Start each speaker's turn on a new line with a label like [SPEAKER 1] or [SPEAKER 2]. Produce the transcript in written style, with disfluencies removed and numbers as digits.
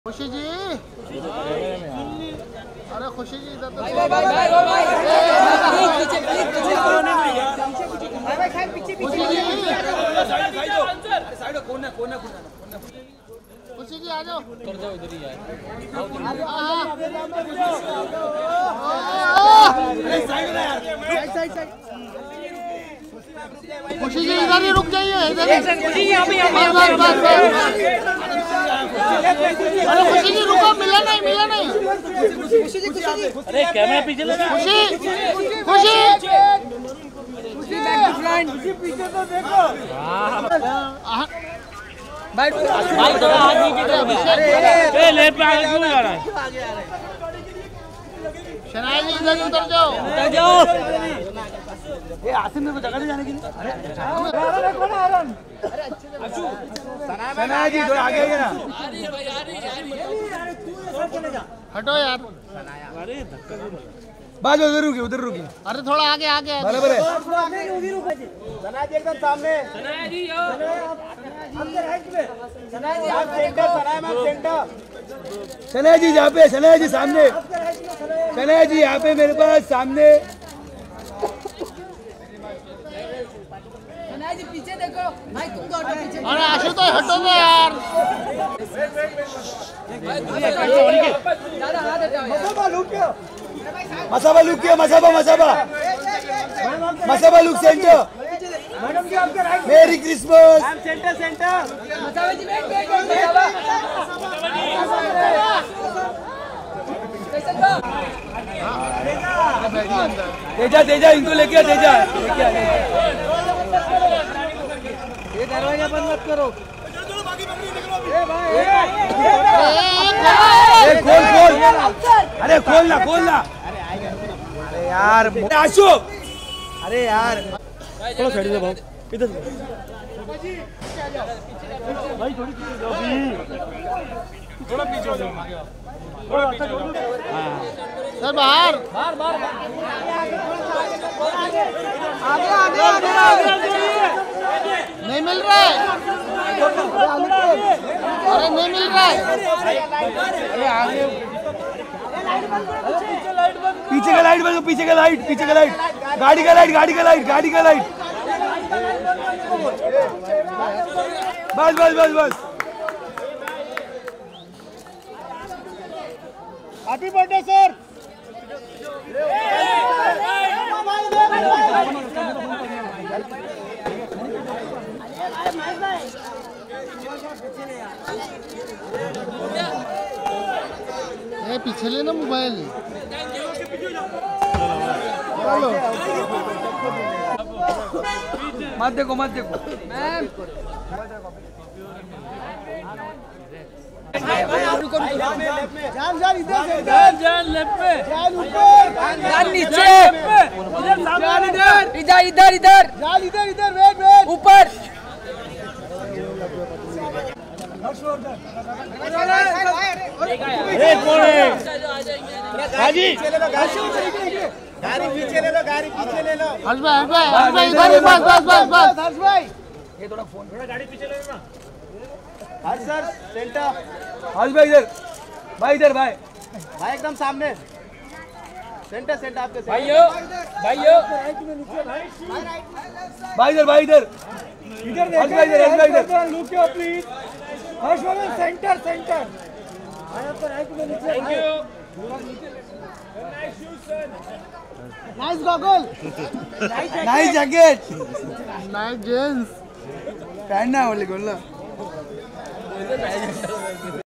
[SPEAKER 1] खुशी जी, अरे खुशी जी इधर तो खुशी जी आ जाओ, कर जाओ इधर ही यार। खुशी जी इधर ही रुक जाइए, इधर अरे खुशी जी रुको, मिला नहीं खुशी जी अरे कैमरा पीछे लगा। खुशी पीछे तो देखो भाई थोड़ा आगे की तरफ ए लेफ्ट पे आगे क्यों जा रहा है? शनाया जी इधर उतर जाओ। ये आसिम मेरे को जगह दे जाने के लिए। अरे कौन है आरन? अरे अच्छे शनाया जी थोड़ा आगे आइए ना। हटो यार, अरे धक्का बाज उधर रुकी। अरे थोड़ा आगे बराबर है। शनाया जी एकदम सामने। शनाया जी आपके राइट में। शनाया जी आप सेंटर, शनाया जी यहाँ पे, शनाया जी सामने, शनाया जी यहाँ पे मेरे पास सामने। शनाया जी पीछे देखो भाई, तुम तो हटो पीछे। अरे आशुतोष हटो ना यार। मसाबा लुक किया, Masaba look centre. Madam ji आपके right. Merry Christmas. Centre. Masaba ji Teja इनको लेके आ, तेजा ये दरवाजा बंद मत करो। खोल अरे खोलना। अरे यार आशु, अरे यार थोड़ा साइड से भाग, इधर भाई थोड़ा पीछे हो जाओ, थोड़ा पीछे हो जाओ। सर बाहर आगे नहीं मिल रहा है। अरे नहीं मिल रहा है। अरे आगे पीछे का लाइट बंद, पीछे का लाइट गाड़ी का लाइट। बस हैप्पी बर्थडे सर। ये पीछे लेना मोबाइल। मत देखो मैम। जान इधर से, जान लेफ्ट पे, जान ऊपर, जान नीचे, इधर जान इधर वेट ऊपर। अरे कौन है? हाजी गाड़ी पीछे ले लो। हर्ष भाई इधर बस हर्ष भाई, ये थोड़ा फोन, थोड़ा गाड़ी पीछे ले लो ना। हर्ष सर सेंटर, हर्ष भाई इधर भाई एकदम सामने। सेंटर आपके भाइयों भाई इधर लुक यो प्लीज। हर्ष भाई centre thank you. Nice goggle, nice jacket, nice jeans पहनना है बोले।